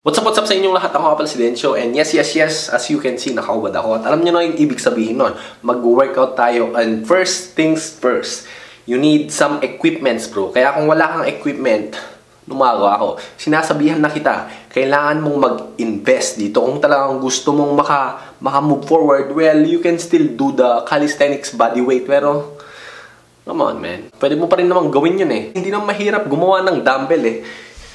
What's up sa inyong lahat? Ako nga pala si Dencio. And yes, as you can see, nakaubad ako. At alam nyo na yung ibig sabihin nun. Mag-workout tayo. And first things first, you need some equipments, bro. Kaya kung wala kang equipment, lumagawa ako. Sinasabihan na kita, kailangan mong mag-invest dito. Kung talagang gusto mong maka-move forward, well, you can still do the calisthenics body weight. Pero, come on, man. Pwede mo pa rin naman gawin yun eh. Hindi naman mahirap gumawa ng dumbbell eh.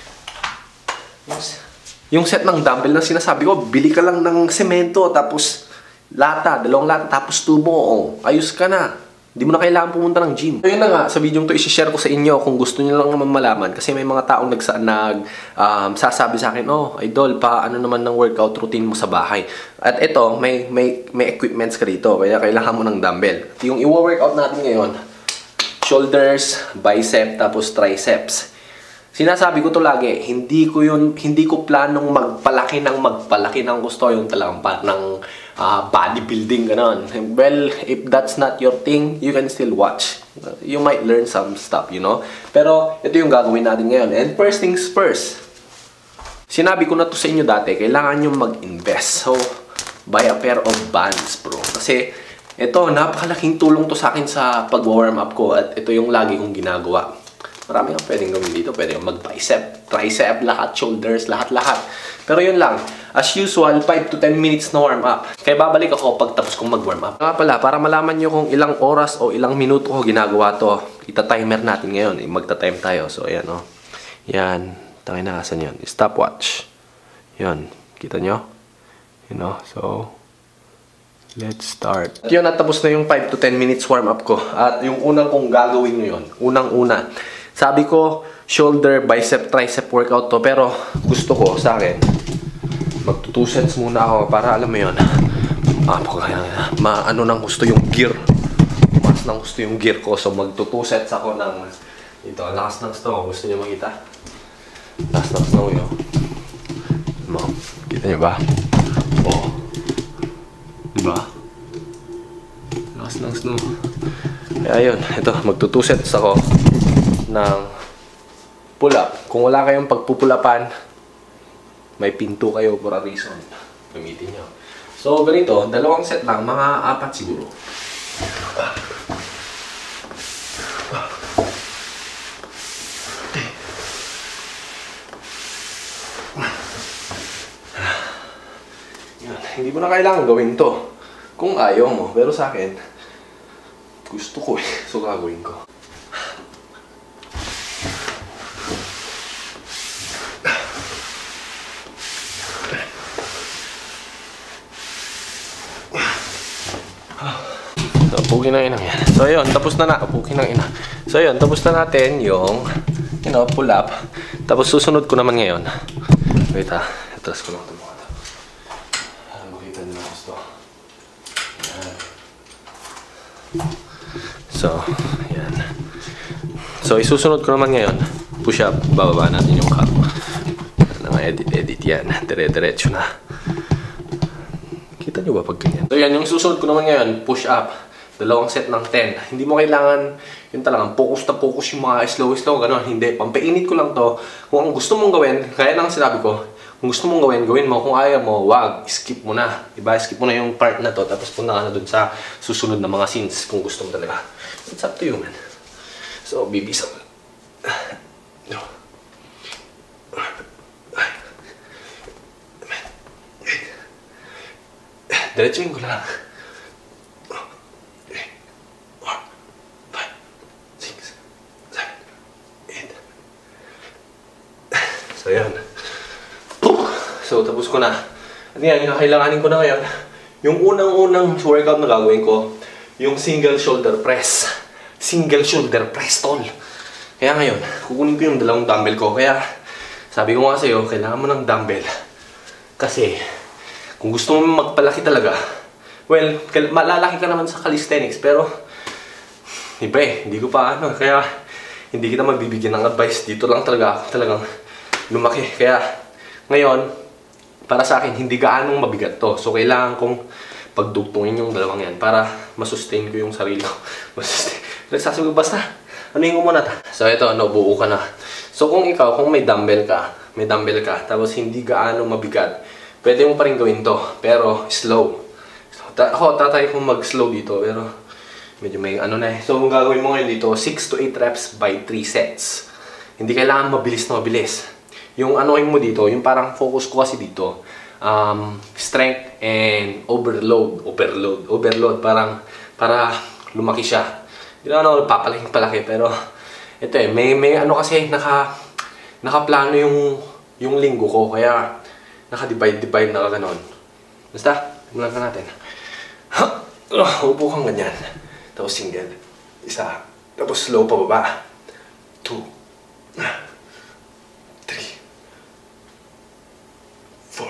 Yung set ng dumbbell na sinasabi ko, bili ka lang ng semento, tapos dalawang lata, tapos tubo, oh, ayos ka na. Hindi mo na kailangan pumunta ng gym. So yun na nga, sa video to isi-share ko sa inyo kung gusto niyo lang naman malaman. Kasi may mga taong sasabi sa akin, oh, idol, ano naman ng workout routine mo sa bahay. At ito, may equipments ka dito, kaya kailangan mo ng dumbbell. Yung i-workout natin ngayon, shoulders, bicep, tapos triceps. Sinasabi ko to lagi, hindi ko planong magpalaki ng gusto yung talagang parang bodybuilding ganon. Well, if that's not your thing, you can still watch. You might learn some stuff, you know. Pero ito yung gagawin natin ngayon. And first things first, sinabi ko na to sa inyo dati, kailangan nyo mag-invest. So, buy a pair of bands, bro. Kasi ito, napakalaking tulong to sa akin sa pag-warm up ko. At ito yung lagi kong ginagawa. Marami kang pwedeng gawin dito. Pwede kang mag-bicep, tricep, lahat, shoulders, lahat-lahat. Pero yun lang. As usual, 5 to 10 minutes na warm up. Kaya babalik ako pag tapos kong mag-warm up. Nga pala, para malaman nyo kung ilang oras o ilang minuto ko ginagawa to, ita-timer natin ngayon. Magta-time tayo. So, ayan o. Yan. Tangin na, asan yun? Stopwatch. Yan. Kita nyo? You know? So, let's start. At yun, natapos na yung 5 to 10 minutes warm up ko. At yung unang kong gagawin ngayon, unang-una, sabi ko, shoulder, bicep, tricep workout to. Pero gusto ko sa akin, magto 2 sets muna ako para alam mo yun. Ano nang gusto yung gear. Mas nang gusto yung gear ko. So magto 2 sets ako ng ito. Lakas ng snow. Gusto niyo makita? Lakas ng snow yun. Kita niyo ba? Oh. Diba? Lakas ng snow. Kaya yun. Ito. Magto 2 sets ako ng pull-up. Kung wala kayong pagpupulapan, may pinto kayo for a reason. Gamitin nyo. So, ganito, 2 set lang, mga 4 siguro. Yan. Hindi mo na kailangan gawin to kung ayaw mo. Pero sa akin, gusto ko eh. So, gagawin ko. Pukin ng inang yan. So, ayun. Tapos na pukin ng ina. So, ayun. Tapos na natin yung, pull up. Tapos, susunod ko naman ngayon. Wait ha. Atras ko lang ito mga ito. Makita nyo lang gusto. Ayan. So, ayan. So, isusunod ko naman ngayon. Push up. Bababa natin yung cup. Edit yan. Dire-diretso na. Kita nyo ba pag ganyan? So, yan. Yung susunod ko naman ngayon, push up. 2 set ng 10. Hindi mo kailangan yung talagang focus na focus yung mga slow, gano'n. Hindi. Pampainit ko lang to. Kung ang gusto mong gawin, kaya nang sinabi ko, kung gusto mong gawin mo. Kung ayaw mo, wag. Skip mo na. Diba? Skip mo na yung part na to. Tapos punta ka na dun sa susunod na mga scenes kung gusto mo talaga. It's up to you, man. So, bibisa mo. Diretsuhin ko lang. So, yan. So, tapos ko na. At yan, yung kailanganin ko na ngayon, yung unang-unang workout na gagawin ko, yung single shoulder press. Single shoulder press, tol. Kaya ngayon, kukunin ko yung 2 dumbbell ko. Kaya, sabi ko nga sa'yo, kailangan mo ng dumbbell. Kasi, kung gusto mo magpalaki talaga, well, malalaki ka naman sa calisthenics, pero, iba hindi ko pa kaya, hindi kita mabibigyan ng advice. Dito lang talagang lumaki. Kaya, ngayon, para sa akin, hindi gaanong mabigat to. So, kailangan kong pagdugtungin yung 2 yan para masustain ko yung sarili ko. Nagsasabi ko, basta, anuhin ko muna ta. So, ito, nabuo ka na. So, kung may dumbbell ka, may dumbbell ka, tapos hindi gaano mabigat, pwede mo pa rin gawin to, pero slow. So, ako, tatry kong mag-slow dito, pero medyo may ano na eh. So, kung gagawin mo ngayon dito, 6 to 8 reps by 3 sets. Hindi kailangan mabilis na mabilis. Yung anoin mo dito, yung parang focus ko kasi dito, strength and overload, parang para lumaki siya. Hindi na ako papalaki, pero ito eh, may ano kasi, nakaplano yung linggo ko, kaya naka-divide na gano'n. Basta, simulan ka natin. Upo kang ganyan. Tapos single. Isa. Tapos slow pa baba. 2, 3, 4,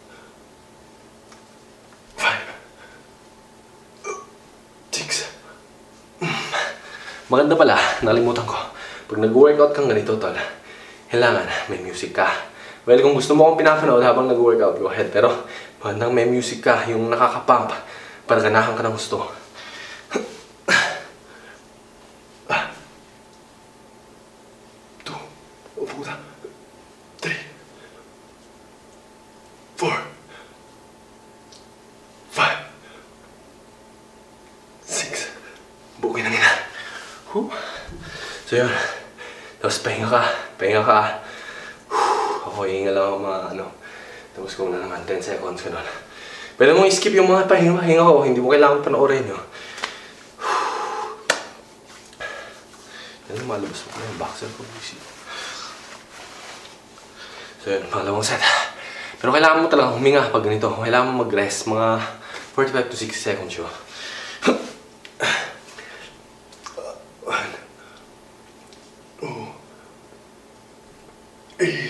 5, 6. Maganda pala, nalimutan ko. Pag nag-workout kang ganito, tol, kailangan may music ka. Well, kung gusto mo akong pinapanood habang nag-workout, go ahead. Pero, magandang may music ka, yung nakakapump, para ganahan ka ng gusto. 2, 3, 4, 5, 6. Bukin na nila. So yun. Tapos pahinga ka. Ako, hihinga lang ako mga ano. Tapos kung na naman, 10 seconds ka doon. Pwede mong skip yung mga pahinga ko. Hindi mo kailangan panoorin nyo. Yan, malabas mo yung boxer ko. So yun, pangalawang set. Pero kailangan mo talagang huminga pag ganito. Kailangan mo mag-rest. Mga 45 to 60 seconds yun. 1, 2, 3,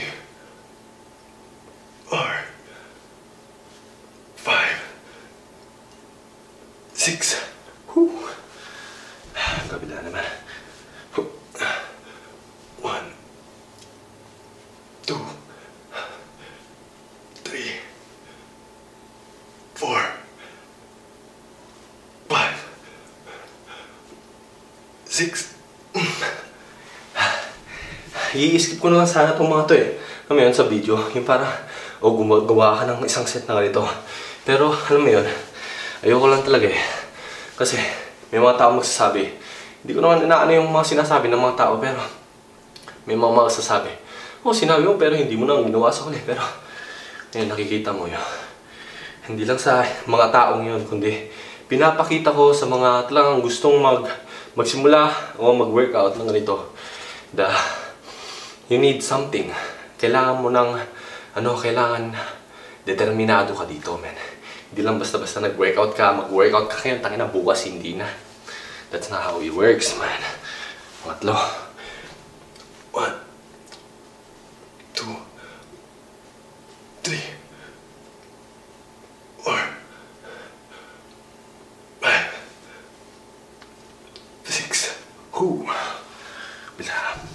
4, 5, 6. Kabila naman. 1, 2, 3, 4, 5, 6. I-skip ko na lang sana itong mga to eh. Ngayon sa video, yung parang gumagawa ka ng isang set na ganito. Pero alam mo yun, ayoko lang talaga eh. Kasi may mga tao magsasabi. Hindi ko naman inaano yung mga sinasabi ng mga tao, pero may mga magsasabi. Oh, sinabi mo pero hindi mo nang ginawa sa huli. Pero ngayon nakikita mo yun. Hindi lang sa mga taong yun, kundi pinapakita ko sa mga talagang gustong magsimula o mag-workout ng ganito. You need something. Kailangan mo ng, kailangan determinado ka dito, man. Hindi lang basta-basta nag-workout ka, mag-workout ka ngayon, tangina bukas, hindi na. That's not how it works, man. Pangatlo. 1, 2, 3, 4, 5, 6. Bila.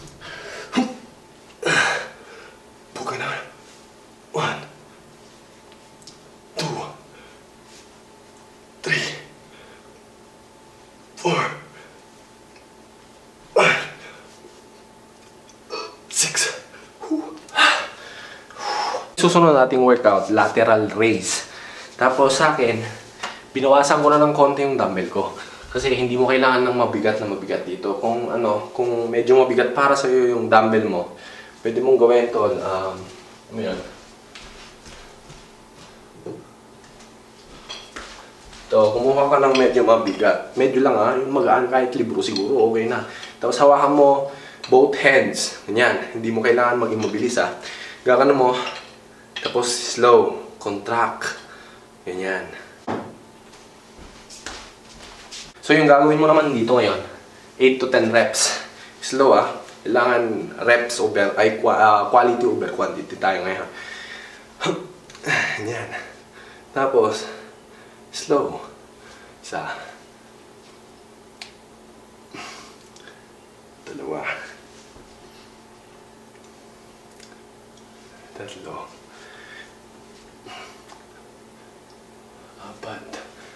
Bukan na. 1, 2, 3, 4, 5, 6. Susunod nating workout, lateral raise. Tapos sa akin, binawasan ko na ng konti yung dumbbell ko. Kasi hindi mo kailangan ng mabigat dito. Kung medyo mabigat para sa iyo yung dumbbell mo, pwede mong gawin ito. Ano yan? So, kumuha ka ng medyo mabigat. Medyo lang yung magaan kahit libro siguro, okay na. Tapos hawakan mo both hands. Ganyan. Hindi mo kailangan maging mabilis Gagano mo. Tapos slow. Contract. Ganyan. So, yung gagawin mo naman dito ngayon, 8 to 10 reps. Slow Kailangan reps over, quality over quantity tayo ngayon. Ganyan. Tapos, slow. Isa. Dalawa. Tatlo. Apat.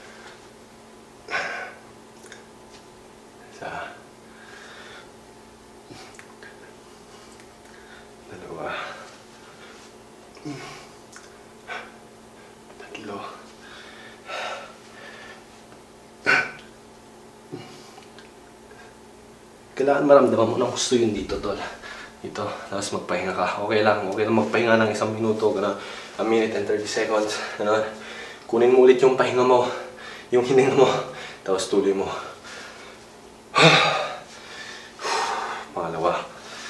Isa. Dalawa. kailangan maramdaman mo ng gusto yun dito, tol. Dito, tapos magpahinga ka. Okay lang magpahinga ng 1 minuto, gano'n. 1 minute and 30 seconds, gano'n. Kunin mo ulit yung pahinga mo, yung hininga mo, tapos tuloy mo. Pangalawa.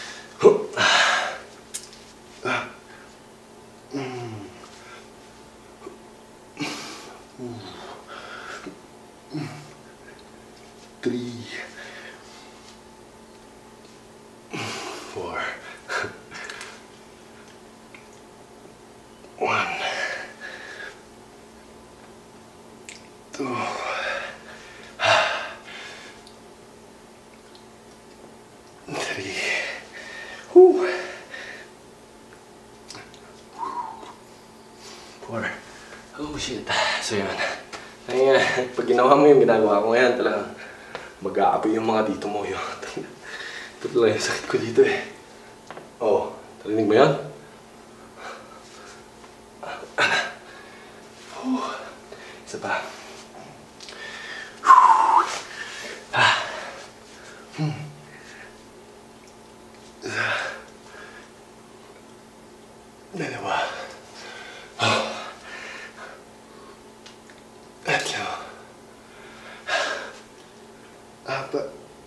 Three. 4. 1. 2. 3. 4. Oh shit. So yun. Ay, pag ginawa mo yung ginagawa ko ngayon, talagang mag-aapoy yung mga dito mo yun. Ito talaga yung sakit ko dito eh. Oh, tarinig mo yan? Isa pa. Dalawa. Tatlo. 4.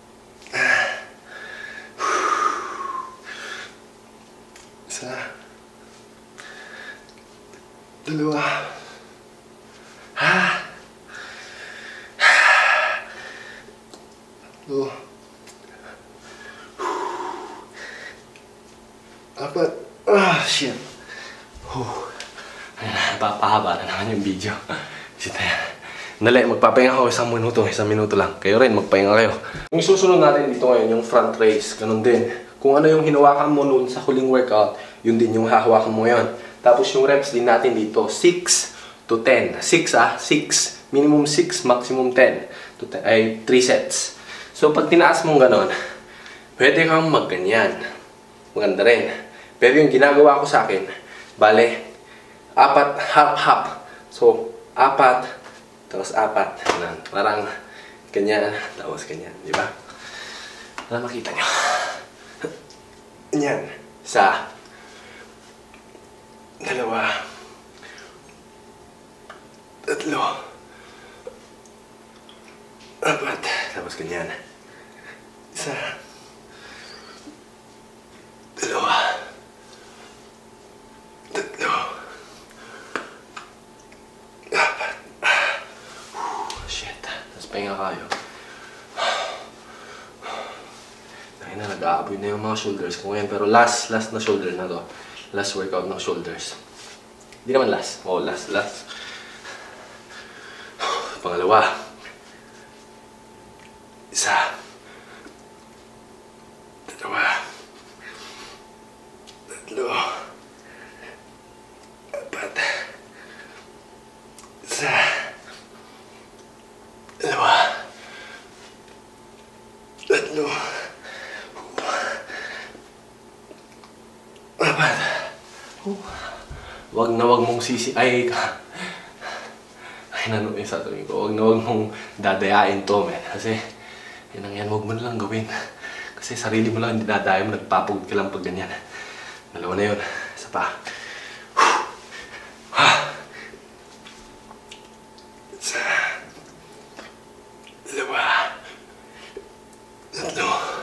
Isa. 2. Tatlo. 4. Shit. Papahaba na naman yung video. Shit na yan. Dali, magpapahinga ako 1 minuto. 1 minuto lang. Kayo rin, magpahinga kayo. Yung susunod natin dito ngayon, yung front raise. Ganun din. Kung ano yung hinawakan mo noon sa huling workout, yun din yung hahawakan mo ngayon. Tapos yung reps din natin dito, 6 to 10. 6. Minimum 6, maximum 10. To 10 ay 3 sets. So pag tinaas mong ganun, pwede kang magganyan. Maganda rin. Pero yung ginagawa ko sa akin, bale, 4, half. So, 4, tapos 4. Parang ganyan, tapos ganyan. Di ba? Para makita nyo. Ganyan. 1, 2, 3, 4. Tapos ganyan. 1, 2, 3, 4. Shit. Tapos pahinga kayo. Dahil na nag-aaboy na yung mga shoulders ko ngayon. Pero last na shoulder na to. Last workout ng shoulders. Hindi naman last. Oh, last. Pangalawa. 1. 2. 3. 4. 1. 2. 3. 4. Wag mong ay nano yung sasabihin ko, wag mong dadayain to, men. Kasi, wag mo na lang gawin. Kasi sarili mo lang, hindi dadayain mo, nagpapagod ka lang pag ganyan. Dalawa na yun. Isa pa. Isa. 2. 3. 4.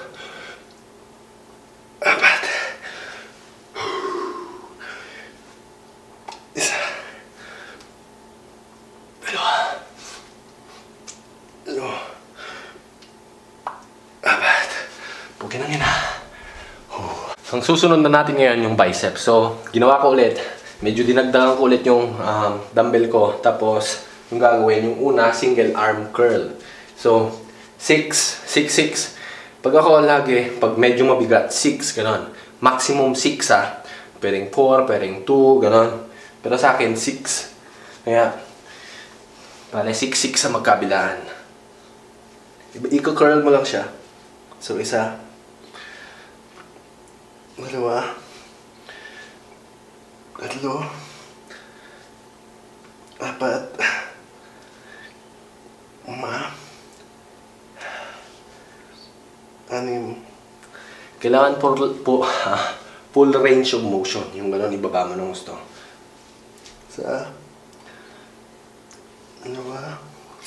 1. Pukin ang ina. Ang susunod na natin ngayon yung biceps. So, ginawa ko ulit. Medyo dinagdagan ko ulit yung dumbbell ko. Tapos, yung gagawin, yung una, single arm curl. So, 6. Pag ako lagi, pag medyo mabigat, 6, gano'n. Maximum 6 ha. Pwedeng 4, pwedeng 2, gano'n. Pero sa akin, 6. Kaya, pala 6 sa magkabilaan. Iko-curl mo lang siya. So, 1. 2. 3. 4. 5. 6. Kailangan full range of motion. Yung gano'n, ibaba mo ng gusto. Isa. Dalawa.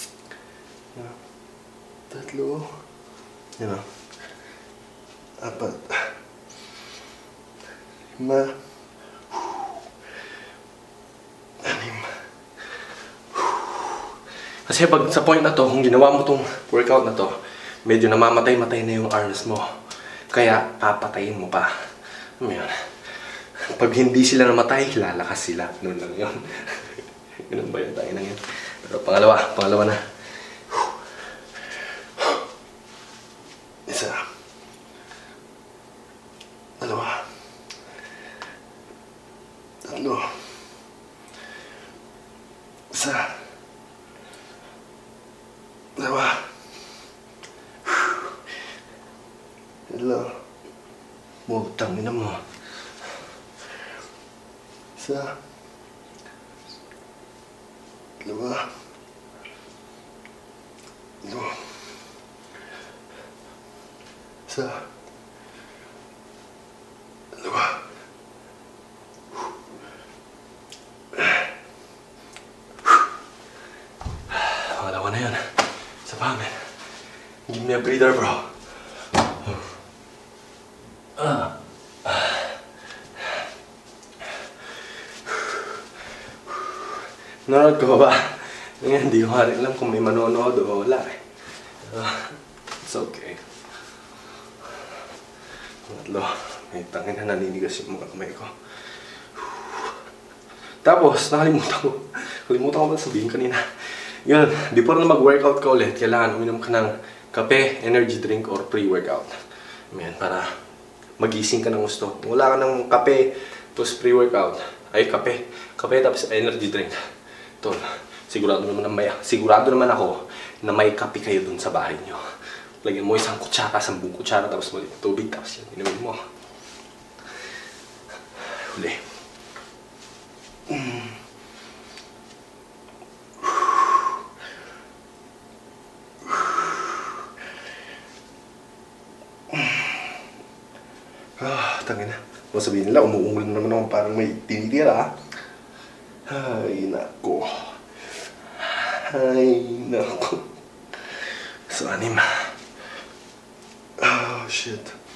Tatlo. Yan o. Apat. Lima. Anim. Kasi pag sa point na to, kung ginawa mo tong workout na to, medyo namamatay-matay na yung arms mo. Kaya, papatayin mo pa. Ano yun? Pag hindi sila namatay, lalakas sila. Noon lang yun. Ganun ba yun? Tayo na yun. Pero pangalawa na. Isa. Dalawa. Tatlo. Isa. Dalawa. Hello. Mutang ina mo. Isa. Dalawa. Dalawa. Isa. Dalawa. Pangalawa na yun. Isa pa, man. Give me a breather, bro. Nanonood ko ba? Ngayon, hindi ko nga rin alam kung may manonood o wala eh. It's okay. Tatlo. May tangin na naninigas yung mga kamay ko. Tapos, Kalimutan ko ba sabihin kanina. Yun, before na mag-workout ka ulit, kailangan uminom ka ng kape, energy drink, or pre-workout. Ayan, para magising ka ng gusto. Kung wala ka ng kape, tapos pre-workout, ay kape tapos energy drink. Tol, sigurado naman ako na may kape kayo dun sa bahay nyo. Lagyan mo 1 kutsara, 10 kutsara, tapos maliit tubig, tapos yan, inumin mo. Huli. Tangina. Kung sabihin nila, umuungol na naman ako parang may tinitira. Ay, nako. So, 6. Oh, shit.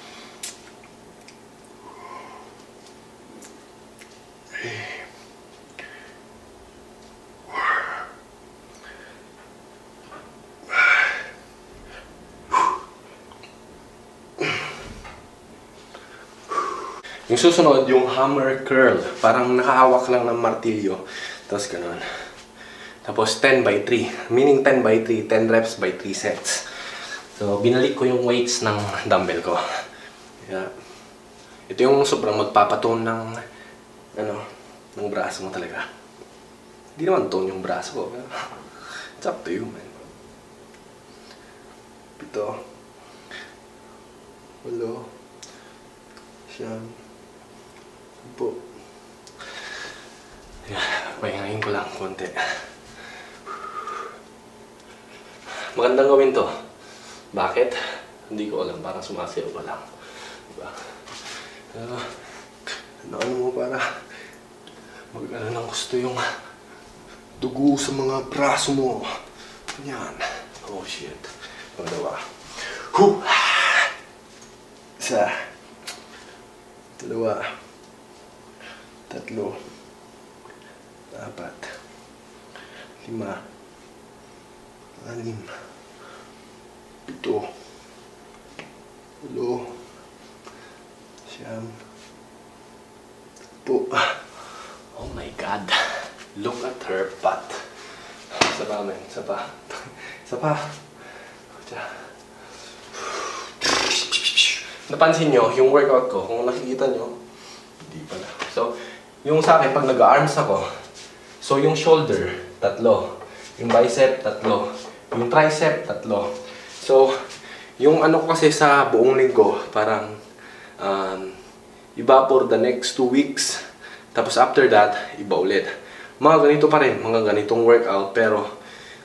Yung susunod, yung hammer curl. Parang nakahawak lang ng martilyo. Tapos ganun. Tapos 10 by 3. Meaning 10 by 3. 10 reps by 3 sets. So, binalik ko yung weights ng dumbbell ko. Yeah. Ito yung sobrang magpapatone ng ng braso mo talaga. Hindi naman tone yung braso ko. It's up to you, man. 7. 8. 9. Po. Pahingahin ko lang konti. Magandang gawin to. Bakit? Hindi ko alam. Parang sumasayaw pa lang. Diba? Ano mo para mag-ano ng gusto yung dugo sa mga braso mo. Yan. Oh shit. Pangalawa. 1. 2. 3. 4. 5. 6. 7. 8. 10. Oh my God. Look at her butt. Isa pa, man. Isa pa. Isa pa. Napansin nyo, yung workout ko, kung nakikita nyo, hindi pala. So, yung sa akin, pag nag-arms ako, so yung shoulder, 3. Yung bicep, 3. Yung tricep, 3. So, yung ano ko kasi sa buong linggo, parang iba for the next 2 weeks. Tapos after that, iba ulit. Mga ganito pa rin, mga ganitong workout, pero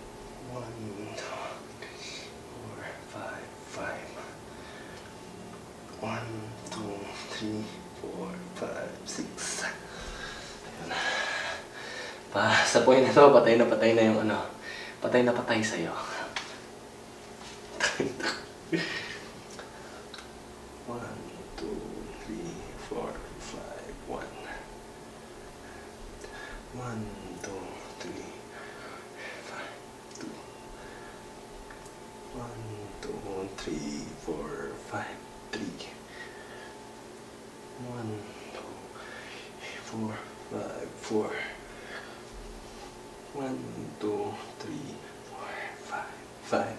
1, 2, 4, 5, 5. 1, 2, 3, 4, 5, 6. Ayun. Sa point na to, patay na yung ano. Patay na patay sa'yo. 1, 2, 3, 4, 5, 1. 1, 2, 3, 5, 2. 1, 2, 3, 4, 5, 3. 1, 2, 4, 5, 4. 1, 2, 3, 4, 5, 5.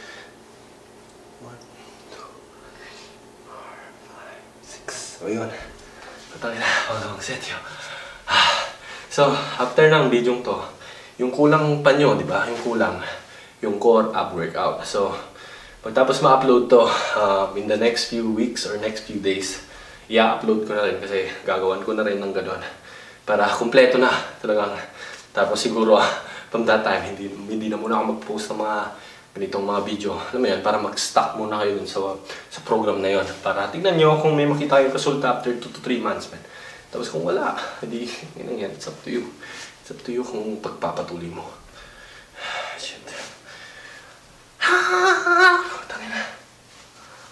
1, 2, 4, 5, 6. O yun. Patangin na. Hanggang set yun. So, after ng video to, yung kulang pa nyo, di ba? Yung kulang, yung core ab workout. So, pagtapos ma-upload to, in the next few weeks or next few days, i-upload ko na rin kasi gagawan ko na rin ng gano'n. Para kumpleto na talagang. Tapos siguro, from that time, hindi na muna ako mag-post ng mga ganitong mga video. Alam mo yan, para mag-stock muna kayo dun sa program na yon. Para tignan nyo kung may makita kayong resulta after 2 to 3 months, man. Tapos kung wala, hindi, yan, it's up to you. It's up to you kung pagpapatuloy mo. Shit. Tangin na.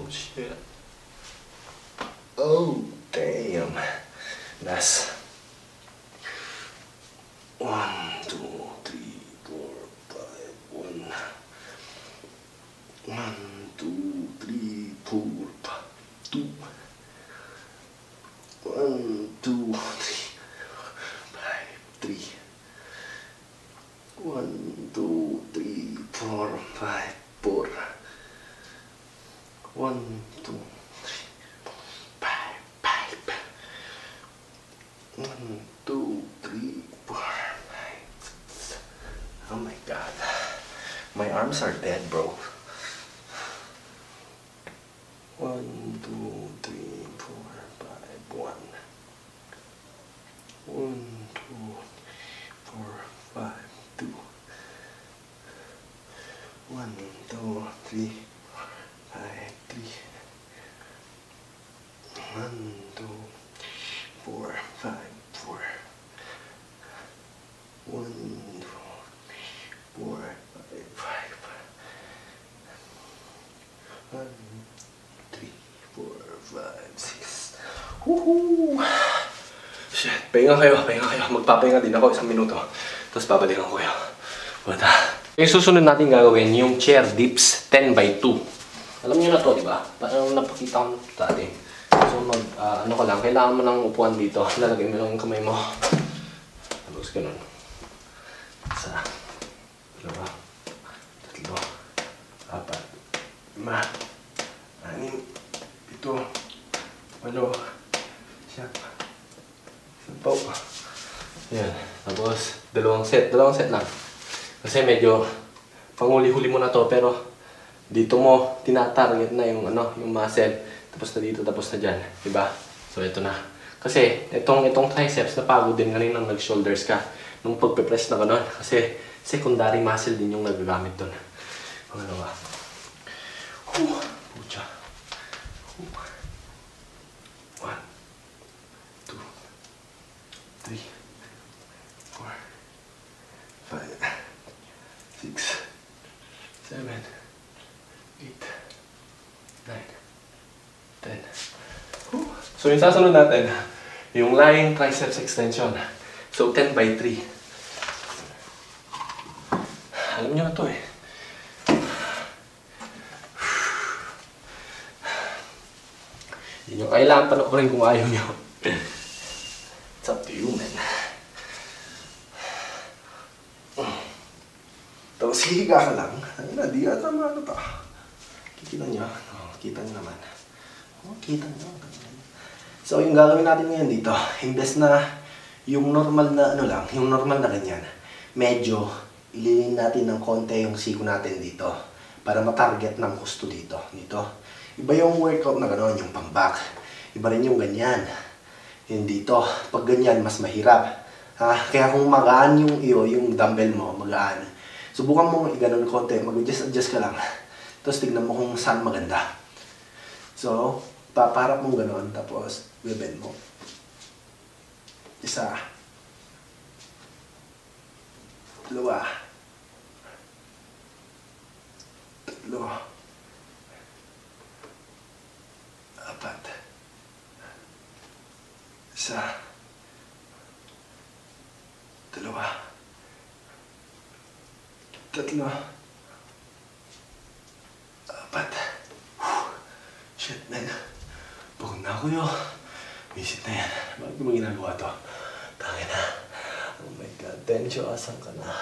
shit. Oh, damn. That's 1, 2, 3, 4, 5, 1. 1, 2, 3, 4, 2. 1, 2, 3, 5, 3. 1, 2, 3, 4, 5, 4. 1, 2, 3, 5, 5. 1, 2, 3, 4, 5, 6. Oh my god. My arms are dead, bro. 1, 2, 3, 4, 5, 1. 1, 2, 4, 5, 2. 1, 2, 3, 5, 3. 1, 2, 4, 5, 4. 1, 2, 4, 5, 5. 1, 3, 4, 5, 6. Woohoo! Shit, pahinga kayo. Magpapahinga din ako 1 minuto. Tapos babalikan ko kayo. Wala. Yung susunod natin gagawin, yung chair dips 10 by 2. Alam niyo na to, di ba? Parang napakita ko na ito dati. So, ano ko lang, kailangan mo ng upuan dito. Lalagay mo lang yung kamay mo. Tapos ganun. 1, 2, 3, 4, 5, 6, 7, 8, 9, 10. Yan. Tapos, dalawang set lang. Kasi medyo panguli-huli mo na to, pero dito mo tinatarget na yung yung muscle. Tapos na dito, tapos na dyan. Diba? So, ito na. Kasi, itong triceps, napagod din kanina nang nag-shoulders ka. Nung pagpe-press na gano'n. Kasi, secondary muscle din yung nagagamit doon. Pangalawa. Pucha. 1, 2, 3, 4, 5, 6, 7, 8, 9, 10. So yung sasunod natin, yung lying triceps extension. So 10 by 3. Alam nyo na to eh. Hindi nyo kailangan panoorin kung ayaw nyo. It's up to you, man. Tapos hihiga ka lang. Ayun na, di ata ano to. Kikita nyo? Oh, kita nyo naman. Oh, kita nyo. So, yung gagawin natin ngayon dito, imbes na yung normal na lang, yung normal na ganyan, medyo ililin natin ng konti yung siko natin dito para matarget ng gusto dito. Iba yung workout na gano'n, yung pang-back. Iba rin yung ganyan. Yung dito, pag ganyan, mas mahirap. Kaya kung magaan yung dumbbell mo, magaan. Subukan mo i-ganon konti, mag-adjust ka lang. Tapos tignan mo kung saan maganda. So, paparap mo gano'n, tapos bebend mo. 1, 2, 3, 4, 5, 6, 7, 8, 9, 10. Shit, man. Pagod na ako yun. Visit na yan. Bakit mo ginagawa to? Tangin na. Oh my God. Tensyo, asan ka na?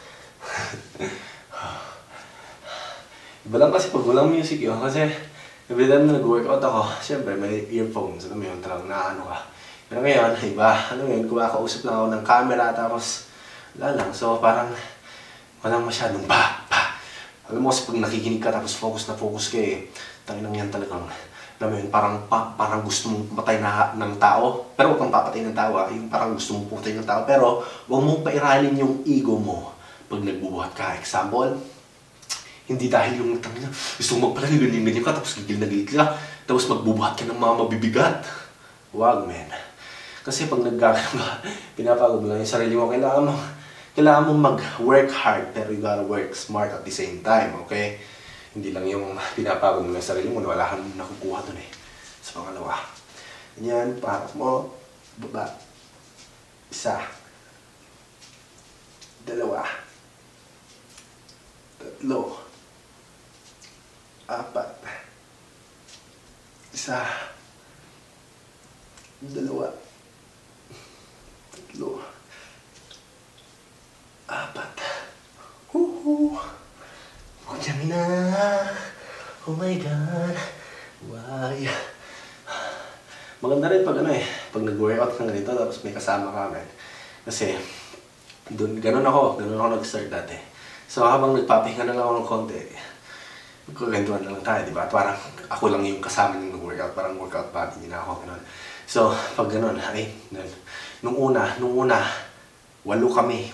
Iba lang kasi pag walang music yun. Kasi every time na nag-workout ako, syempre may earphones. Alam mo yun, talagang naano ka. Pero ngayon, iba. Ano yun, kumakausap lang ako ng camera. Tapos, wala lang. So, parang walang masyadong Alam mo kasi pag nakikinig ka tapos focus ka eh. Tanginang yan talagang, alam mo yun, parang gusto mong patay ng tao. Pero huwag kang papatay ng tao yung parang gusto mong putay ng tao. Pero huwag mong pairalin yung ego mo pag nagbubuhat ka. Example, hindi dahil yung tangina, gusto mong magpala ganyan ka tapos gigil na gigil ka. Tapos magbubuhat ka ng mga mabibigat. Huwag, man. Kasi pag naggagano ka, pinapagod mo lang yung sarili mo. Kailangan mong mag-work hard pero you gotta work smart at the same time, okay? Hindi lang yung pinapagod mo ng sarili mo, wala kang nakukuha dun eh. Sa pangalawa. Ganyan, paharap mo, baba. Isa. Dalawa. Tatlo. Apat. Isa. Dalawa. Tatlo. Apat. Huhu. Diyan na. Oh my God. Why? Maganda rin pag pag nag-workout ka ganito tapos may kasama ka, man. Kasi, ganun ako nag-start dati. So habang nagpapahinga na lang ako ng konti, magkukentuhan na lang tayo, di ba? At parang ako lang yung kasama ng workout, parang workout body na ako, ganun. So, pag ganun, nung una, 8 kami,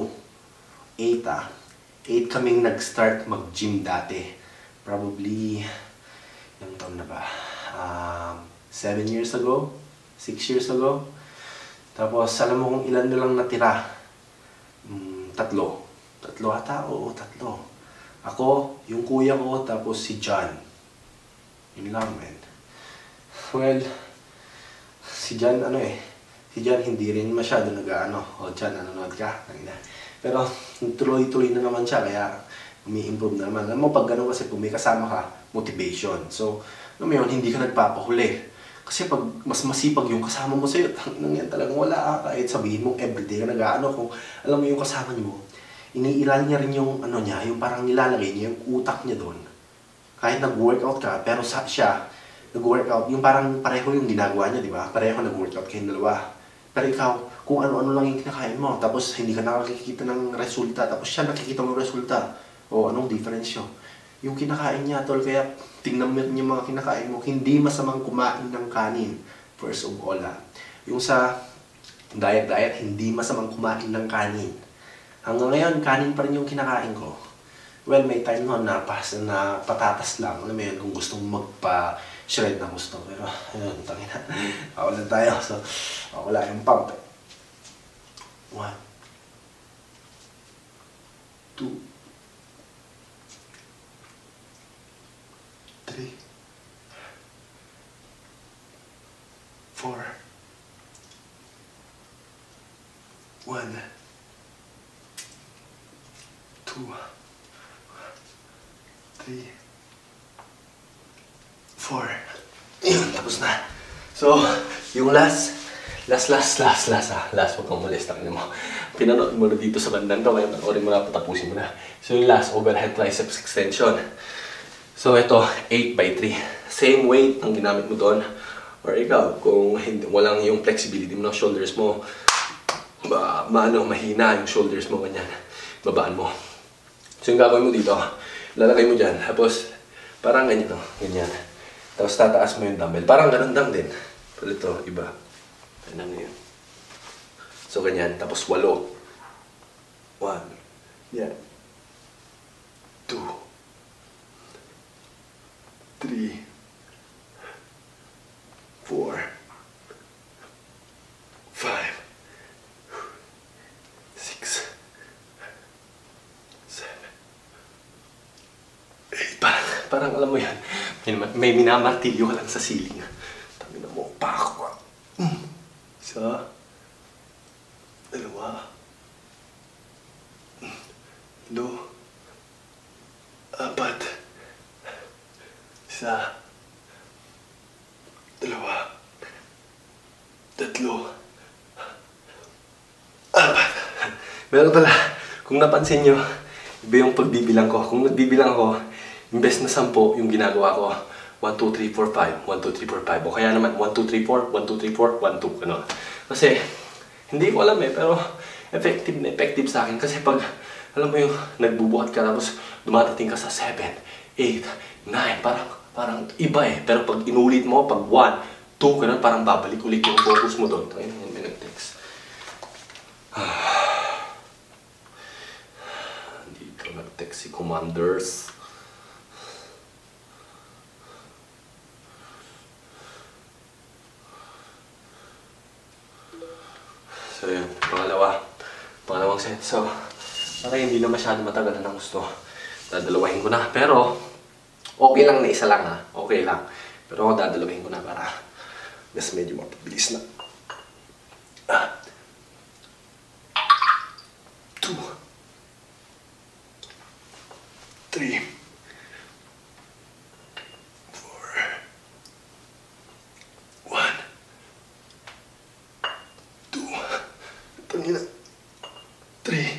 8 kaming nag-start mag-gym dati. Probably, ilang taon na ba? 7 years ago? 6 years ago? Tapos, alam mo kung ilan na lang natira? 3. 3 ata? Oo, 3. Ako, yung kuya ko, tapos si John. Yun lang, man. Well, si John, si John hindi rin masyado O, John, nanonood ka? Pero, tuloy-tuloy na naman siya, kaya umi-improve na naman. Alam mo, pag gano'n kasi, kung may kasama ka, motivation. So, alam mo yun, hindi ka nagpapahuli. Kasi pag mas masipag yung kasama mo sa'yo, yan talagang wala ka. Kahit sabihin mo, everyday ka kung alam mo yung kasama niyo, iniiral niya rin yung yung parang nilalagay niya yung utak niya doon. Kahit nag-workout ka, pero siya, nag-workout, yung parang pareho yung ginagawa niya, di ba? Pareho nag-workout kayong dalawa. Pero ikaw, kung ano-ano lang yung kinakain mo, tapos hindi ka nakakikita ng resulta, tapos siya nakikita mo yung resulta. O, anong difference yun? Yung kinakain niya, tol, kaya tingnan mo yung mga kinakain mo, hindi masamang kumain ng kanin. First of all, yung sa diet, hindi masamang kumain ng kanin. Hanggang ngayon, kanin pa rin yung kinakain ko. Well, may time noon na patatas lang. Alam mo yun, kung gusto mong magpa-shred na gusto. Pero, ayun, tangina. Wala tayo. So, wala yung pump. 1, 2, 3, 4, 1, 2, 3, 4. Yun, tapos na. So, yung last, huwag kang molesta mo. Pinanood mo na dito sa bandang to, kaya panoorin mo na, patapusin mo na. So, yung last, overhead triceps extension. So, ito, 8x3. Same weight ang ginamit mo doon. Or ikaw, kung walang yung flexibility mo ng shoulders mo, mahina yung shoulders mo, ganyan. Babaan mo. So, yung gagawin mo dito, lalagay mo dyan. Tapos, parang ganyan, ganyan. Tapos, tataas mo yung dumbbell. Parang ganun lang din. Pero ito, iba. Ganyan na yun. So, ganyan. Tapos, 8. 1. Yan. 2. 3. 4. 5. 6. 7. 8. Parang alam mo yan. May minamartilyo ka lang sa ceiling. Tangina mo, pako. Isa. 2. 3. 4. Isa. 2. 3. 4. Meron pala, kung napansin nyo, iba yung pagbibilang ko. Kung nagbibilang ako, imbes na 10 yung ginagawa ko. 1, 2, 3, 4, 5. 1, 2, 3, 4, 5. O kaya naman, 1, 2, 3, 4. 1, 2, 3, 4. 1, 2. Ano. Kasi, hindi ko alam pero effective na effective sa akin. Kasi pag, alam mo yung nagbubuhat ka tapos dumatating ka sa 7, 8, 9. Parang iba Pero pag inulit mo, pag 1, 2, ganun, parang babalik ulit yung focus mo doon. Ayun, may nag-text. Dito nag-text si Commanders. So yun, pangalawang set. So, parang hindi na masyado matagal na gusto. Dadalawahin ko na. Pero, Okay lang na isa lang ha. Okay lang. Pero ako dadalawin ko na para mas medyo mapabilis na. 2, 3, 4, 1, 2, tangina, 3,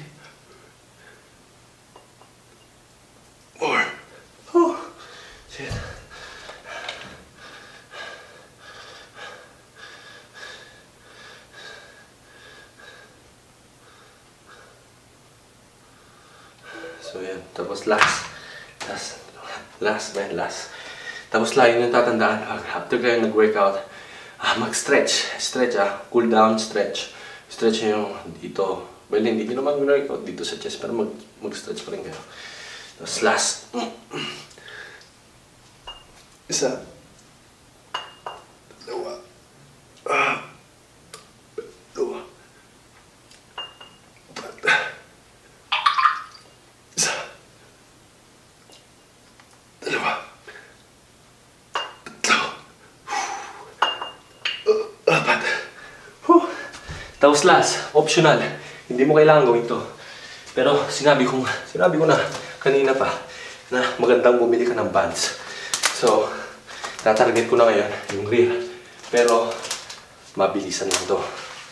4. Oh, shit. So yan, tapos last. Tapos lagi nyo tatandaan, after kayo nag-workout, mag-stretch. Cool down, stretch. Stretch nyo yung dito. Well, hindi nyo naman workout dito sa chest, pero mag-stretch pa rin kayo. Tapos last. Isa. Dalawa. Dalawa. Isa. Dalawa. Tatlo. Apat. Tapos last, optional. Hindi mo kailangan gawin to. Pero sinabi ko na kanina pa na magandang bumili ka ng bands. So, tatarget ko na ngayon yung rear. Pero, mabilisan lang to.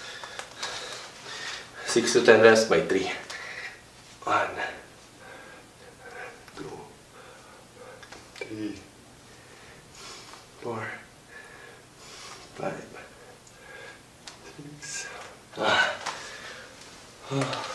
6 to 10 reps by 3. 1, 2, 3, 4, 5, 6.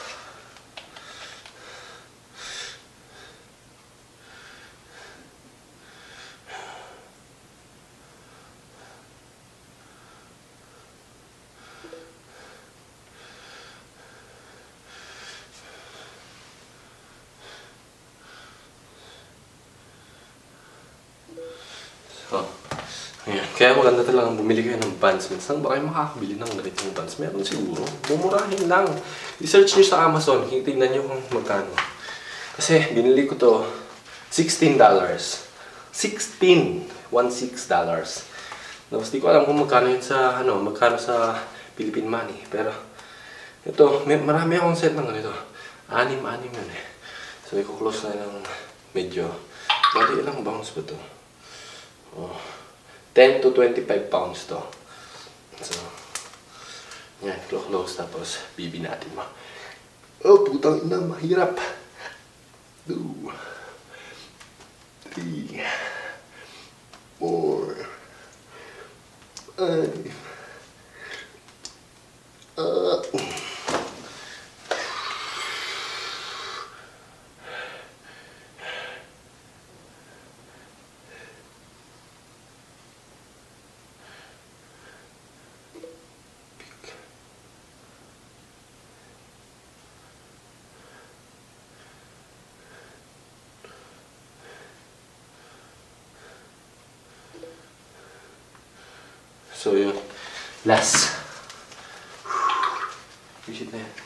Oh, ayan. Kaya maganda talagang bumili kayo ng bands. Saan ba kayo makakabili ng ganitong bands? Meron siguro. Mumurahin lang. I-search nyo sa Amazon. Tingnan nyo kung magkano. Kasi binili ko to $16. $16. Tapos di ko alam kung magkano yun sa, magkano sa Philippine money. Pero, ito, marami akong set ng ganito. 6 yun eh. So, i-close na ng medyo. Bali, ilang bounce ba to? 10 to 25 pounds to. So, yan, close. Tapos, bibi natin mo. Oh, putang ina, mahirap. 2, 3, 4, 5. So yun, last. Visit na yan.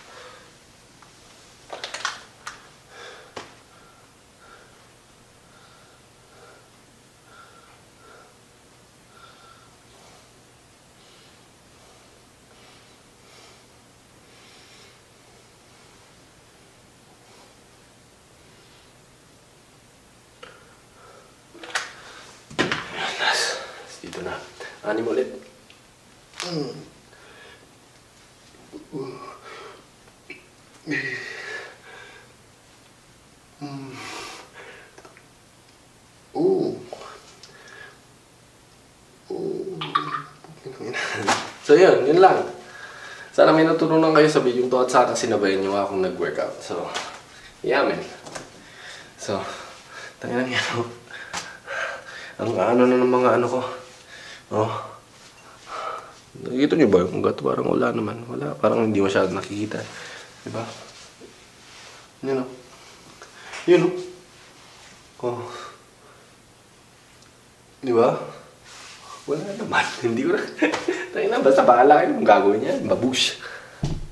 Dito na. 6 ulit. So yun lang. Sana may natutunan kayo sa video to at sana sinabayan nyo akong nag-workout. So, yeah man. So, tangin lang yan. Ang ano na ng mga ano ko. Oh. Nakikita nyo ba yung gato? Parang wala naman. Wala. Parang hindi masyadong nakikita. Diba? Yun o. Yun o. Oh. Diba? Wala naman. Hindi ko na. Tayo na. Basta bahala kayo kung gagawin yan. Babush.